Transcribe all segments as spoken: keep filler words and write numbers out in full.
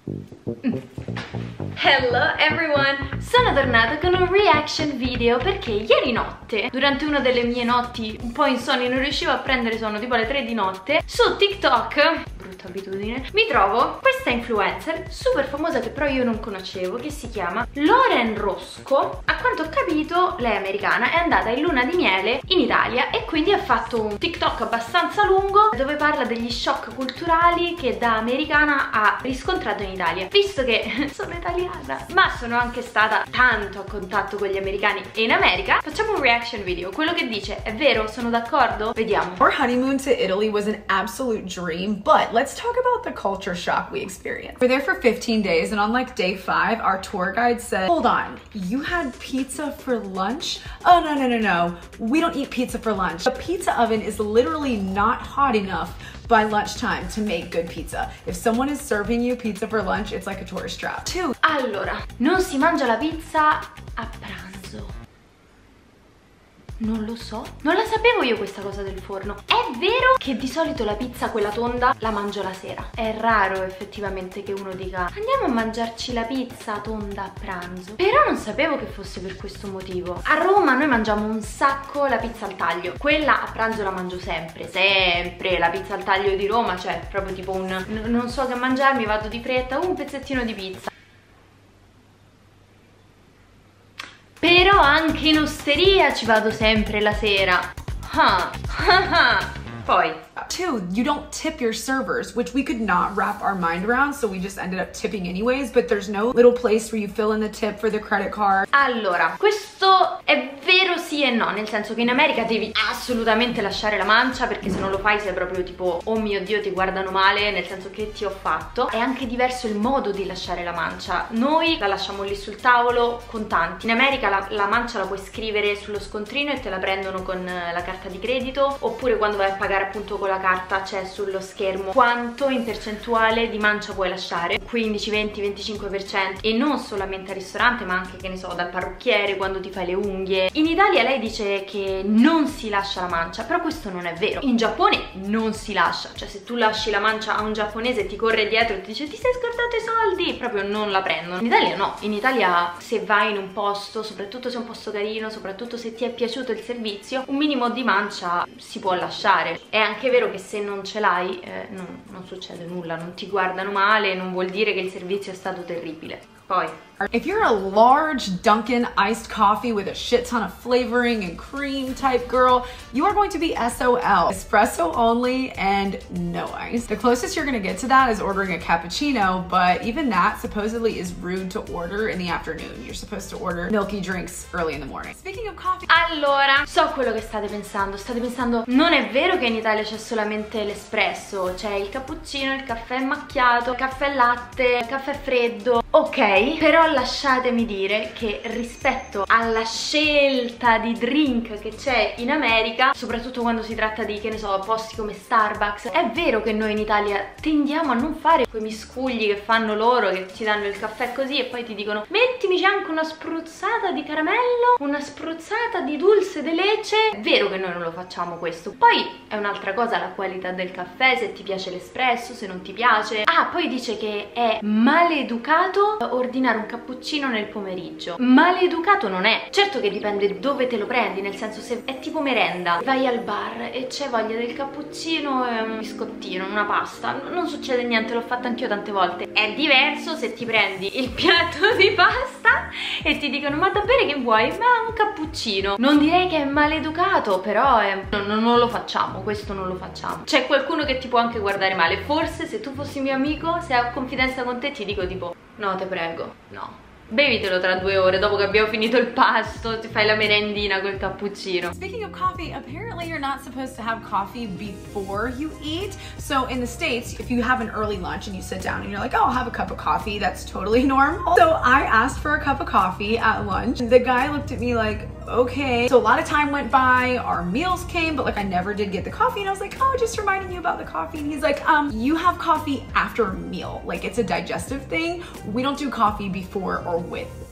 Hello everyone! Sono tornata con un reaction video perché ieri notte, durante una delle mie notti un po' insonni, non riuscivo a prendere sonno tipo alle tre di notte, su TikTok, brutta abitudine, mi trovo questa influencer super famosa che però io non conoscevo, che si chiama Loren Roscoe. A quanto ho capito lei è americana, è andata in luna di miele in Italia e quindi ha fatto un TikTok abbastanza lungo dove parla degli shock culturali che da americana ha riscontrato in Italia. Visto che sono italiana ma sono anche stata tanto a contatto con gli americani e in America, facciamo un reaction video. Quello che dice è vero? Sono d'accordo? Vediamo. Our honeymoon to Italy was an absolute dream, but let's talk about the culture shock we experienced. We're there for fifteen days and on like day five, our tour guide said, hold on, you had pizza for lunch? Oh no, no, no, no, we don't eat pizza for lunch. The pizza oven is literally not hot enough by lunchtime to make good pizza. If someone is serving you pizza for lunch, it's like a tourist trap. Two. Allora, non si mangia la pizza a pranzo. Non lo so, non la sapevo io questa cosa del forno. È vero che di solito la pizza, quella tonda, la mangio la sera. È raro effettivamente che uno dica andiamo a mangiarci la pizza tonda a pranzo. Però non sapevo che fosse per questo motivo. A Roma noi mangiamo un sacco la pizza al taglio. Quella a pranzo la mangio sempre, sempre. La pizza al taglio di Roma, cioè proprio tipo un non so che mangiarmi, vado di fretta, un pezzettino di pizza. Però anche in osteria ci vado sempre la sera. Ah, ah, ah. Poi two, you don't tip your servers, which we could not wrap our mind around, so we just ended up tipping anyways, but there's no little place where you fill in the tip for the credit card. Allora, questo è vero sì e no, nel senso che in America devi assolutamente lasciare la mancia, perché se non lo fai sei proprio tipo oh mio Dio, ti guardano male, nel senso che ti ho fatto. È anche diverso il modo di lasciare la mancia. Noi la lasciamo lì sul tavolo contanti. In America la, la mancia la puoi scrivere sullo scontrino e te la prendono con la carta di credito, oppure quando vai a pagare appunto con la carta c'è sullo schermo quanto in percentuale di mancia puoi lasciare, quindici, venti, venticinque per cento, e non solamente al ristorante ma anche, che ne so, dal parrucchiere quando ti fai le unghie. In Italia lei dice che non si lascia la mancia, però questo non è vero. In Giappone non si lascia, cioè se tu lasci la mancia a un giapponese ti corre dietro e ti dice ti sei scordato i soldi, proprio non la prendono. In Italia no, in Italia se vai in un posto, soprattutto se è un posto carino, soprattutto se ti è piaciuto il servizio, un minimo di mancia si può lasciare. È anche vero che se non ce l'hai eh, non, non succede nulla, non ti guardano male, non vuol dire che il servizio è stato terribile. Poi if you're a large Dunkin' iced coffee with a shit ton of flavoring and cream type girl, you are going to be S O L. Espresso only and no ice. The closest you're gonna get to that is ordering a cappuccino, but even that supposedly is rude to order in the afternoon. You're supposed to order milky drinks early in the morning. Speaking of coffee... Allora, so quello che state pensando. State pensando, non è vero che in Italia c'è solamente l'espresso, c'è il cappuccino, il caffè macchiato, il caffè latte, il caffè freddo. Ok, però lasciatemi dire che rispetto alla scelta di drink che c'è in America, soprattutto quando si tratta di, che ne so, posti come Starbucks, è vero che noi in Italia tendiamo a non fare quei miscugli che fanno loro, che ti danno il caffè così e poi ti dicono mettimici anche una spruzzata di caramello, una spruzzata di dulce de leche. È vero che noi non lo facciamo questo. Poi è un'altra cosa la qualità del caffè, se ti piace l'espresso, se non ti piace. Ah, poi dice che è maleducato ordinare un cappuccino nel pomeriggio. Maleducato non è. Certo che dipende dove te lo prendi, nel senso se è tipo merenda, vai al bar e c'è voglia del cappuccino e un biscottino, una pasta, non succede niente, l'ho fatto anch'io tante volte. È diverso se ti prendi il piatto di pasta e ti dicono ma da bere che vuoi? Ma un cappuccino. Non direi che è maleducato, però è... non, non lo facciamo, questo non lo facciamo. C'è qualcuno che ti può anche guardare male. Forse se tu fossi mio amico, se ho confidenza con te ti dico tipo no, te prego, no. Bevitelo tra due ore dopo che abbiamo finito il pasto, ti fai la merendina col cappuccino. Speaking of coffee, apparently you're not supposed to have coffee before you eat. So in the States, if you have an early lunch and you sit down and you're like, oh, I'll have a cup of coffee, that's totally normal. So I asked for a cup of coffee at lunch. The guy looked at me like, okay. So a lot of time went by, our meals came, but like I never did get the coffee. And I was like, oh, just reminding you about the coffee. And he's like, um, you have coffee after a meal. Like it's a digestive thing. We don't do coffee before or with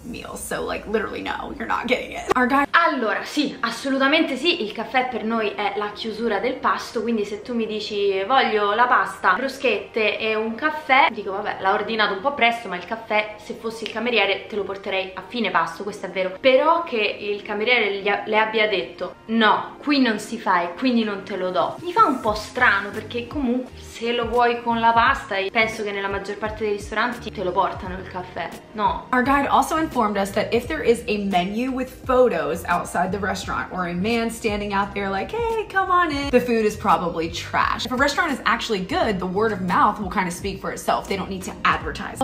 meals. So like literally no, you're not getting it. Our guy... Allora sì, assolutamente sì, il caffè per noi è la chiusura del pasto, quindi se tu mi dici voglio la pasta, bruschette e un caffè, dico vabbè, l'ho ordinato un po' presto, ma il caffè, se fossi il cameriere, te lo porterei a fine pasto, questo è vero. Però che il cameriere gli, le abbia detto no, qui non si fa e quindi non te lo do, mi fa un po' strano, perché comunque se lo vuoi con la pasta, penso che nella maggior parte dei ristoranti te lo portano il caffè, no? Our guide also informed us that if there is a menu with photos outside the restaurant or a man standing out there like, hey, come on in, the food is probably trash. If a restaurant is actually good, the word of mouth will kind of speak for itself. They don't need to advertise.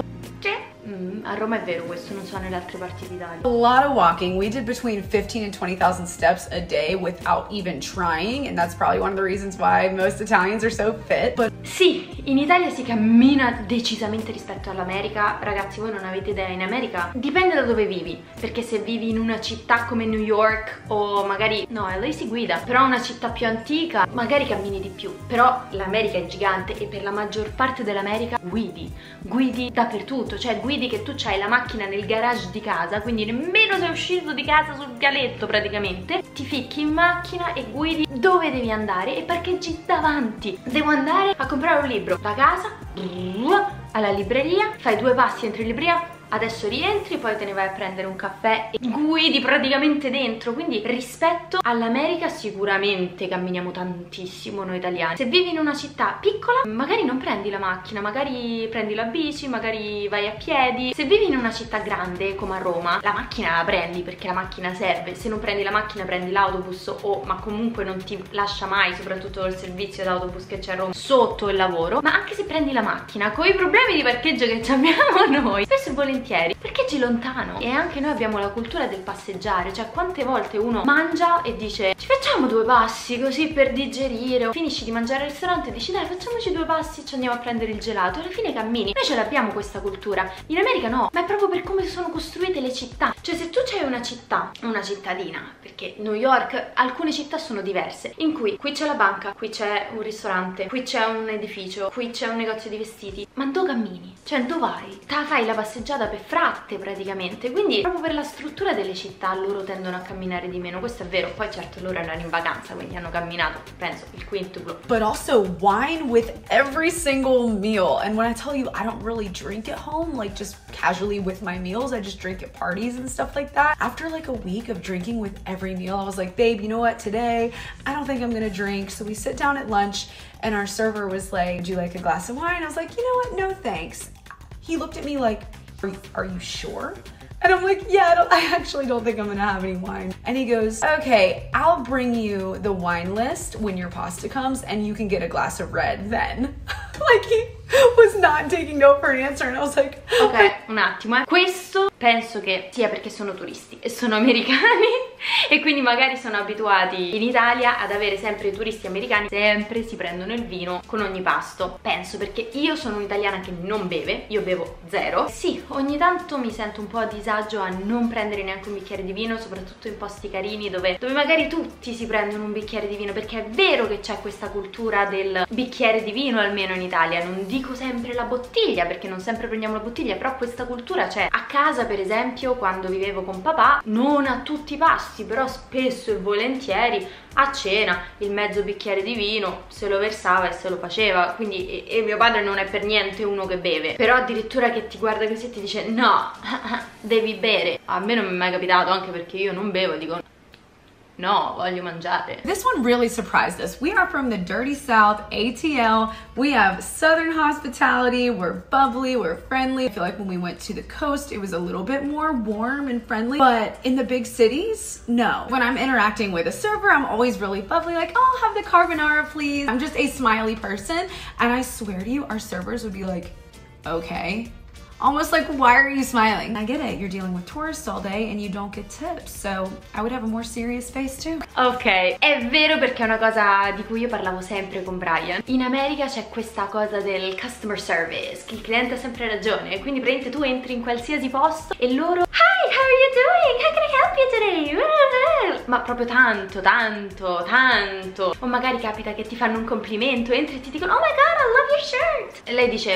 Mm, a Roma è vero questo, non so nelle altre parti d'Italia. A lot of walking. We did between fifteen and twenty thousand steps a day without even trying, and that's probably one of the reasons why most Italians are so fit. But sì, in Italia si cammina decisamente rispetto all'America. Ragazzi, voi non avete idea, in America dipende da dove vivi, perché se vivi in una città come New York o magari, no, lei si guida, però una città più antica, magari cammini di più. Però l'America è gigante e per la maggior parte dell'America guidi, guidi dappertutto, cioè guidi che tu c'hai la macchina nel garage di casa, quindi nemmeno sei uscito di casa sul vialetto praticamente, ti ficchi in macchina e guidi dove devi andare e parcheggi davanti. Devo andare a comprare un libro da casa alla libreria, fai due passi, entri in libreria, adesso rientri, poi te ne vai a prendere un caffè e guidi praticamente dentro. Quindi rispetto all'America sicuramente camminiamo tantissimo noi italiani. Se vivi in una città piccola magari non prendi la macchina, magari prendi la bici, magari vai a piedi. Se vivi in una città grande come a Roma, la macchina la prendi perché la macchina serve. Se non prendi la macchina prendi l'autobus o, ma comunque non ti lascia mai, soprattutto il servizio d'autobus che c'è a Roma, sotto il lavoro. Ma anche se prendi la macchina, con i problemi di parcheggio che abbiamo noi, spesso e volentieri parcheggi lontano. E anche noi abbiamo la cultura del passeggiare, cioè quante volte uno mangia e dice ci facciamo due passi così per digerire, o finisci di mangiare al ristorante e dici dai facciamoci due passi e ci andiamo a prendere il gelato, alla fine cammini. Noi ce l'abbiamo questa cultura, in America no, ma è proprio per come sono costruite le città. Cioè se tu c'hai una città, una cittadina, perché New York, alcune città sono diverse, in cui qui c'è la banca, qui c'è un ristorante, qui c'è un edificio, qui c'è un negozio di vestiti, ma dove cammini? Cioè dove vai? Te la fai la passeggiata per fratte praticamente, quindi proprio per la struttura delle città loro tendono a camminare di meno, questo è vero. Poi certo loro erano in vacanza, quindi hanno camminato penso il quintuplo. But also wine with every single meal, and when I tell you I don't really drink at home, like just casually with my meals, I just drink at parties and stuff like that. After like a week of drinking with every meal, I was like, babe, you know what, today I don't think I'm gonna drink. So we sit down at lunch and our server was like, would you like a glass of wine? I was like, you know what, no thanks. He looked at me like, Are you, are you sure? And I'm like, yeah, I, don't, I actually don't think I'm gonna have any wine. And he goes, okay, I'll bring you the wine list when your pasta comes and you can get a glass of red then. Like he was not taking no for an answer, and I was like, ok, un attimo, eh. Questo penso che sia perché sono turisti e sono americani e quindi magari sono abituati in Italia ad avere sempre i turisti americani, sempre si prendono il vino con ogni pasto. Penso perché io sono un'italiana che non beve, io bevo zero. Sì, ogni tanto mi sento un po' a disagio a non prendere neanche un bicchiere di vino, soprattutto in posti carini dove, dove magari tutti si prendono un bicchiere di vino, perché è vero che c'è questa cultura del bicchiere di vino, almeno in Italia. Non dico sempre la bottiglia, perché non sempre prendiamo la bottiglia, però questa cultura c'è. A casa per esempio, quando vivevo con papà, non a tutti i pasti, però spesso e volentieri a cena il mezzo bicchiere di vino se lo versava e se lo faceva. Quindi e, e mio padre non è per niente uno che beve, però addirittura che ti guarda così e ti dice no, devi bere. A me non mi è mai capitato, anche perché io non bevo, dico no, voglio mangiare. This one really surprised us. We are from the dirty South, A T L. We have Southern hospitality. We're bubbly, we're friendly. I feel like when we went to the coast, it was a little bit more warm and friendly. But in the big cities, no. When I'm interacting with a server, I'm always really bubbly, like, oh, I'll have the carbonara, please. I'm just a smiley person. And I swear to you, our servers would be like, okay. Almost like, why are you smiling? I get it, you're dealing with tourists all day and you don't get tips, so I would have a more serious face too. Ok, è vero, perché è una cosa di cui io parlavo sempre con Brian. In America c'è questa cosa del customer service, che il cliente ha sempre ragione, quindi praticamente tu entri in qualsiasi posto e loro hi, how are you doing? How can I help you today? Ma proprio tanto, tanto, tanto. O magari capita che ti fanno un complimento, entri e ti dicono oh my god, I love your shirt. E lei dice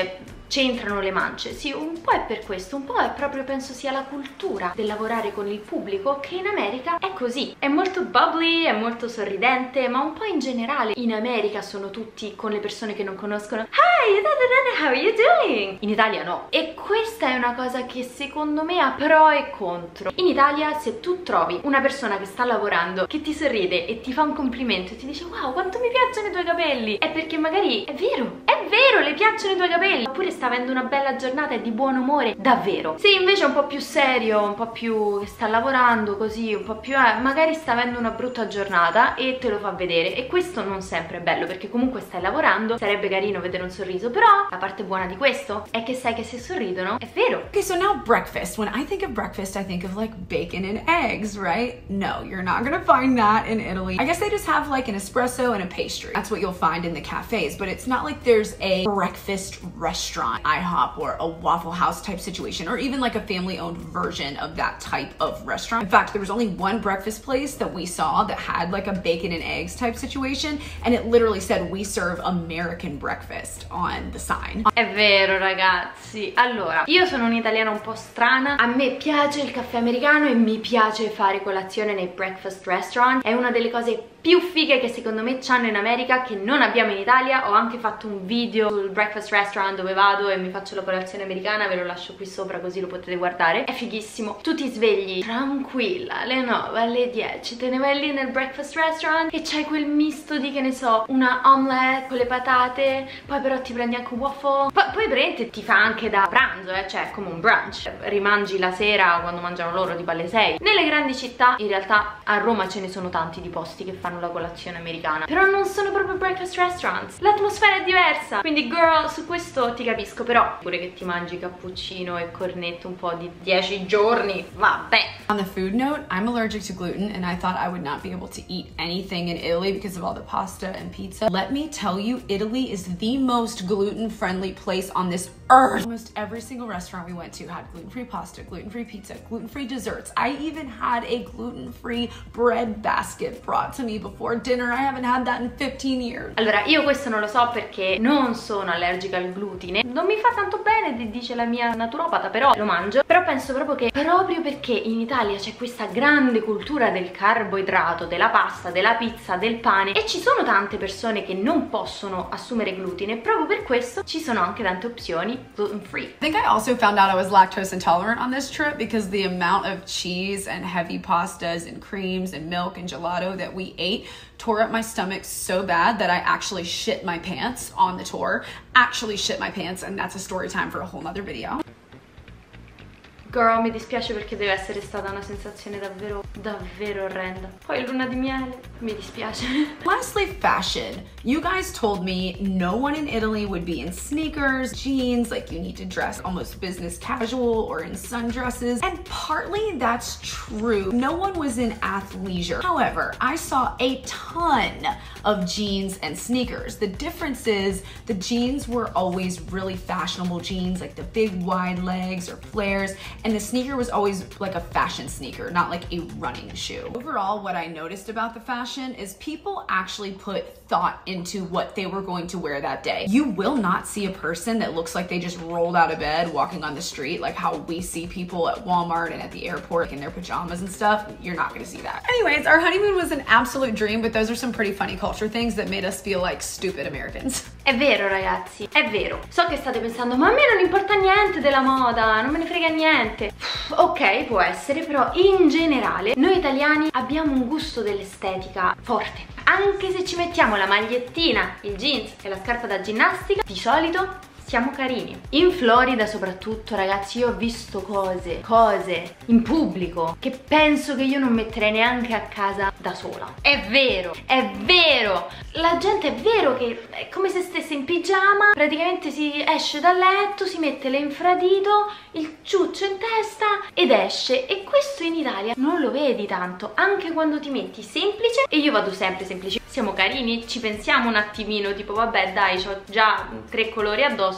c'entrano le mance. Sì, un po' è per questo, un po' è proprio, penso sia la cultura del lavorare con il pubblico, che in America è così, è molto bubbly, è molto sorridente, ma un po' in generale in America sono tutti con le persone che non conoscono. Hi, da da da, how are you doing? In Italia no, e questa è una cosa che secondo me ha pro e contro. In Italia, se tu trovi una persona che sta lavorando, che ti sorride e ti fa un complimento e ti dice wow, quanto mi piacciono i tuoi capelli, è perché magari è vero, è vero, le piacciono i tuoi capelli, oppure sta avendo una bella giornata, è di buon umore, davvero. Se invece è un po' più serio, un po' più che sta lavorando così, un po' più eh, magari sta avendo una brutta giornata e te lo fa vedere, e questo non sempre è bello, perché comunque stai lavorando, sarebbe carino vedere un sorriso, però la parte buona di questo è che sai che se sorridono è vero. Okay, so now breakfast. When I think of breakfast, I think of like bacon and eggs, right? No, you're not gonna find that in Italy. I guess they just have like an espresso and a pastry. That's what you'll find in the cafes, but it's not like there's a breakfast restaurant, IHOP or a Waffle House type situation, or even like a family-owned version of that type of restaurant. In fact, there was only one breakfast place that we saw that had like a bacon and eggs type situation, and it literally said we serve American breakfast on the sign. È vero ragazzi, allora io sono un'italiana un po' strana, a me piace il caffè americano e mi piace fare colazione nei breakfast restaurant, è una delle cose più fighe che secondo me c'hanno in America, che non abbiamo in Italia. Ho anche fatto un video sul breakfast restaurant dove vado e mi faccio la colazione americana, ve lo lascio qui sopra così lo potete guardare, è fighissimo. Tu ti svegli tranquilla alle nove, alle dieci, te ne vai lì nel breakfast restaurant e c'hai quel misto di, che ne so, una omelette con le patate, poi però ti prendi anche un waffle, poi, poi prende, ti fa anche da pranzo, eh, cioè come un brunch, rimangi la sera quando mangiano loro tipo alle sei. Nelle grandi città, in realtà a Roma ce ne sono tanti di posti che fanno la colazione americana, però non sono proprio breakfast restaurants, l'atmosfera è diversa, quindi girl, su questo ti capisco, però pure che ti mangi cappuccino e cornetto un po' di dieci giorni, vabbè. On the food note, I'm allergic to gluten and I thought I would not be able to eat anything in Italy because of all the pasta and pizza. Let me tell you, Italy is the most gluten-friendly place on this earth. Almost every single restaurant we went to had gluten-free pasta, gluten-free pizza, gluten-free desserts. I even had a gluten-free bread basket brought to me before dinner. I haven't had that in fifteen years. Allora, io questo non lo so perché non sono allergica al glutine. Non mi fa tanto bene, dice la mia naturopata, però lo mangio. Però penso proprio che proprio perché in Italia c'è questa grande cultura del carboidrato, della pasta, della pizza, del pane, e ci sono tante persone che non possono assumere glutine, proprio per questo ci sono anche tante opzioni gluten free. I think I also found out I was lactose intolerant on this trip because the amount of cheese and heavy pastas and creams and milk and gelato that we ate tore up my stomach so bad that I actually shit my pants on the tour. Actually shit my pants, and that's a story time for a whole nother video. Girl, mi dispiace perché deve essere stata una sensazione davvero, davvero orrenda. Poi luna di miele, mi dispiace. Lastly, fashion. You guys told me no one in Italy would be in sneakers, jeans, like you need to dress almost business casual or in sundresses. And partly that's true. No one was in athleisure. However, I saw a ton of jeans and sneakers. The difference is the jeans were always really fashionable jeans, like the big wide legs or flares. And the sneaker was always like a fashion sneaker, not like a running shoe. Overall, what I noticed about the fashion is people actually put thought into what they were going to wear that day. You will not see a person that looks like they just rolled out of bed walking on the street, like how we see people at Walmart and at the airport in their pajamas and stuff. You're not gonna see that. Anyways, our honeymoon was an absolute dream, but those are some pretty funny culture things that made us feel like stupid Americans. È vero ragazzi, è vero. So che state pensando, ma a me non importa niente della moda, non me ne frega niente. Ok, può essere, però in generale noi italiani abbiamo un gusto dell'estetica forte. Anche se ci mettiamo la magliettina, il jeans e la scarpa da ginnastica, di solito siamo carini. In Florida soprattutto, ragazzi, io ho visto cose, cose in pubblico che penso che io non metterei neanche a casa da sola. È vero, è vero. La gente è vero che è come se stesse in pigiama, praticamente si esce dal letto, si mette l'infradito, il ciuccio in testa ed esce. E questo in Italia non lo vedi tanto, anche quando ti metti semplice, e io vado sempre semplice. Siamo carini, ci pensiamo un attimino, tipo vabbè dai, ho già tre colori addosso,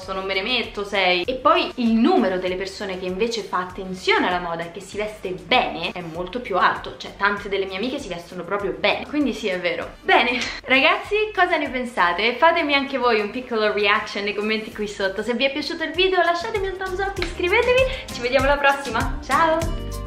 posto, non me ne metto, sei. E poi il numero delle persone che invece fa attenzione alla moda e che si veste bene è molto più alto, cioè tante delle mie amiche si vestono proprio bene, quindi sì, è vero. Bene, ragazzi, cosa ne pensate? Fatemi anche voi un piccolo reaction nei commenti qui sotto. Se vi è piaciuto il video lasciatemi un thumbs up, iscrivetevi, ci vediamo alla prossima, ciao!